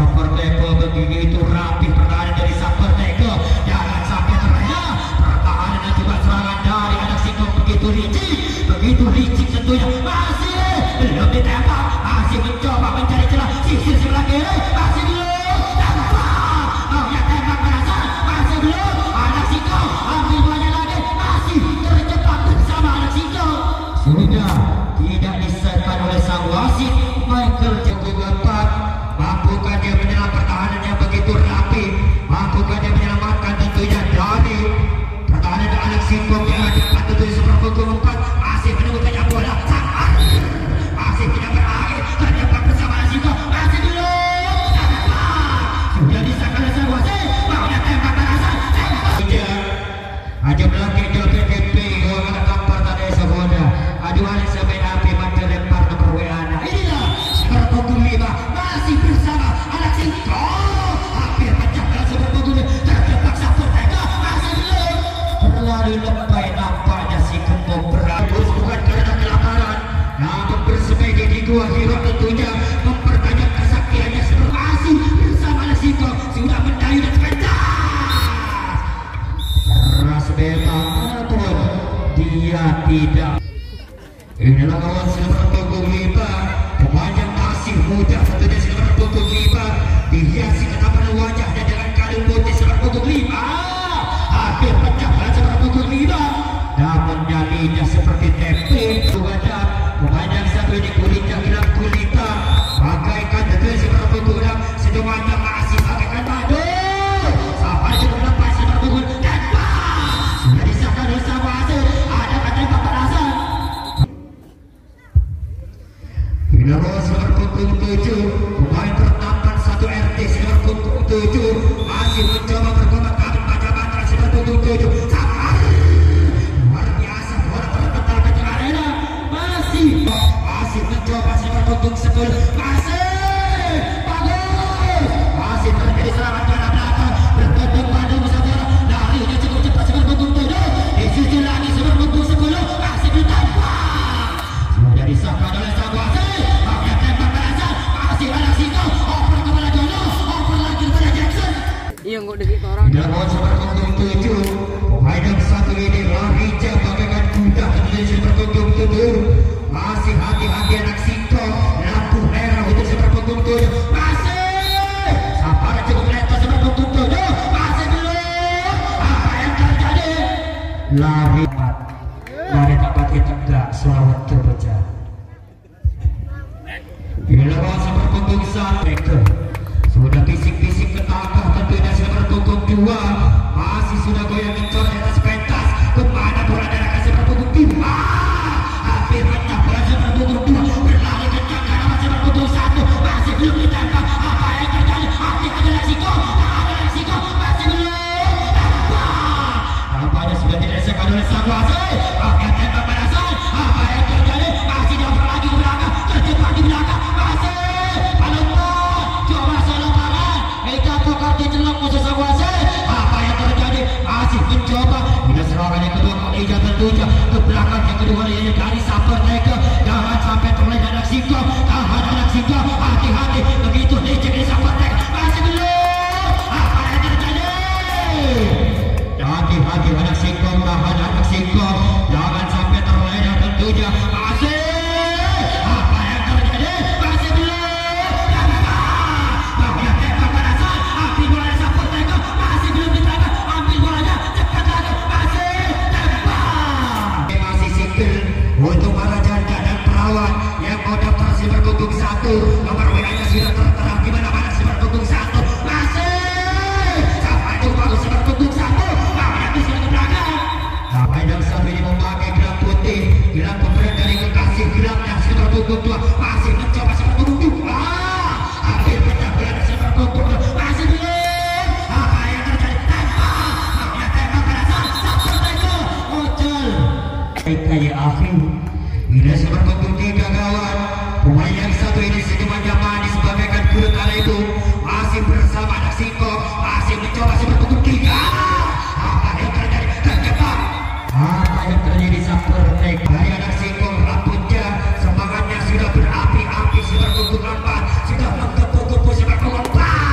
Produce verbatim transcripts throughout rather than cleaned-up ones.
Super Teko begitu rapi pertahanan dari Super Teko. Jangan sampai terlena pertahanan dan juga serangan dari anak singkong begitu licik, begitu licik tentunya. Masih belum ditembak, masih mencoba mencari celah sisi sebelah kiri, masih belum tembak. Oh ya, tembak berhasil, masih belum. Anak singkong ambil banyak lagi, masih terjebak bersama anak singkong. Sudah tidak diserahkan oleh sang wasit Michael Jacob empat. Mampukah dia menyerang pertahanan yang begitu rapi? Mampukah dia menyelamatkan tentunya dari pertahanan anak singkong yang dekat tentunya seberang pukul empat. Masih menemukannya bola, sangat masih tidak berakhir, terjebak bersama anak singkong, masih belum tembak. Sudah disahkan oleh sang wasit, maunya tembak berhasil, tembak. Sudah aja belakang ke P T P orang kampar tadi semuanya. Aduan sampai api mati lempar nomor W A. Inilah seberang pukul lima masih bersama anak singkong. Hampir pecah dalam seberang pukul terjebak Super Teko, masih belum. Terlalu lebay nampaknya si Gembong Beragus, bukan karena kelaparan, namun bersemedi di gua hero tentunya memperbanyak kesaktiannya sebelum masih bersama anak singkong sudah mendayu dan kencang. Keras memang pun dia tidak. Inilah kawan silver punggung lima, pemain yang masih muda tentunya silver punggung lima, dihiasi ketampanan wajahnya dengan kalung putih silver punggung lima. Hampir pecah pada silver punggung lima, namun nyalinya seperti tempe. Wajah pemain yang satu ini kulitnya hilang gulita, bagaikan tentunya silver punggung enam, semuanya masih bagaikan madu. Sampai cukup lepas silver punggung tembak. Sudah disahkan oleh sang wasit, ada tembak berhasil. Nomor silver punggung tujuh, pemain pertampan satu R T silver punggung tujuh masih mencoba berkomat kabin baca mantra silver punggung tujuh. Sangat luar biasa bola terpental ke tengah arena, masih masih mencoba silver punggung sepuluh, masih bagus, masih terjadi serangan ke arah belakang berbentuk pada musuh bola, larinya cukup cepat silver punggung tujuh, di sisi lagi silver punggung sepuluh masih ditembak. Sudah disahkan oleh sang wasit. Iya, nggak dikit orang. Dalam silver punggung tujuh, pemain yang satu ini larinya bagaikan kuda tentunya silver punggung tujuh. Masih hati-hati anak singkong, lampu merah untuk silver punggung tujuh. Masih sampai cukup lepas silver punggung tujuh, masih belum. Apa yang terjadi? Lari lari tak pakai tegak, selawat terpecah. Dalam silver punggung satu, sudah bisik-bisik ke tangkah tentunya silver punggung dua, masih sudah goyang kencor di atas pentas. Kemana bola dari silver punggung dua? Hampir pecah bola silver punggung dua, berlari kencang ke arah silver punggung satu, masih belum ditangkap. Apa yang terjadi? Hati-hati anak singkong, ada anak singkong, masih belum tembak. Nampaknya sudah dilesakan oleh sang wasit. Oke, tembak berhasil. Apa yang terjadi? Masih dioper lagi ke belakang, terjebak di belakang, masih lupa. Coba salah tangan, mereka tukar di celok musuh sang wasit. Apa yang terjadi? Masih mencoba. Bila serangan yang kedua kali ini tentunya ke belakang yang kedua ini dari Super Teko. Jangan sampai terlena anak singkong, tahan anak singkong, hati-hati begitu licik di Super Teko, masih belum. Apa yang terjadi? Hati-hati anak singkong, tahan anak singkong, jangan sampai terlena tentunya, masih. Apa yang terjadi? Masih belum. Bahwa tembak berhasil, ambil bola Super Teko, masih belum ditangkap, ambil bolanya cepat lagi, masih tembak. Masih sipil untuk para janda dan perawat yang mau daftar silver punggung satu, nomor W A-nya sudah tertera di mana-mana silver punggung satu, masih sampai jumpa ke silver punggung satu. Sampai yang satu ini memakai gelang putih, gelang pemberian dari kekasih gelangnya silver punggung dua, masih mencoba silver punggung dua. Hampir pecah bola silver punggung dua, masih belum. Apa yang terjadi? Tembak, maunya tembak berhasil. Super Teko muncul. Kayak akhir, ini silver punggung tiga kawan. Pemain yang satu ini senyumannya manis bagaikan kulit ala itu, masih bersama anak singkong, masih mencoba silver punggung tiga. Apa yang terjadi? Terjebak. Apa yang terjadi Super Teko? Dari anak singkong rambutnya, semangatnya sudah berapi-api silver punggung empat, sudah menggebu-gebu silver punggung empat.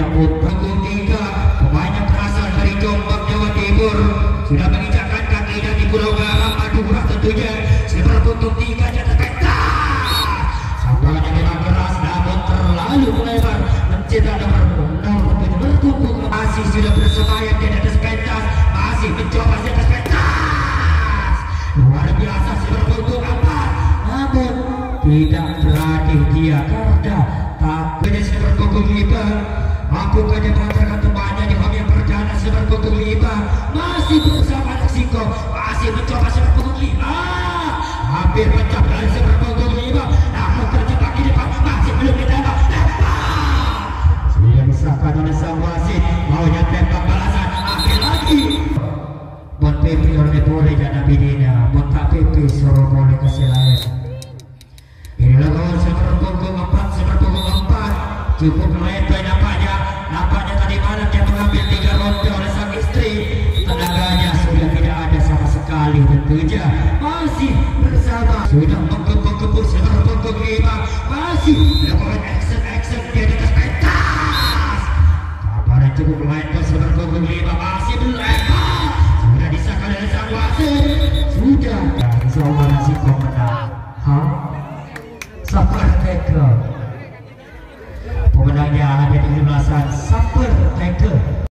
tidak pun punggung tiga pemainnya berasal dari Jombang Jawa Timur sudah menginjakkan kaki di Pulau Garam Madura tentunya sudah punggung tiga jatuh pentas sambalnya memang keras namun terlalu melebar mencetak nomor nol bertumpuk masih sudah bersemayam di atas pentas masih mencoba di atas pentas luar biasa sudah punggung empat namun tidak berani dia karena tak punya super punggung lima mampu saja melancarkan temannya di bagian perdana super punggung lima masih bersama Meksiko masih mencoba super punggung lima hampir pecah dari super punggung lima namun terjebak di depan masih belum ditembak tembak sudah disahkan oleh sang wasit maunya tembak balasan akhir lagi buat Pepe oleh Bore dan Abidina buat tak Pepe suruh boleh kasih lain. Inilah gol super punggung empat super punggung empat cukup melebar nampaknya nampaknya tadi malam dia mengambil tiga ronde oleh sang istri tenaganya sudah tidak ada sama sekali tentunya masih bersama sudah menggembung-gembung super punggung lima masih melakukan action-action di atas pentas kabar cukup melebar super punggung lima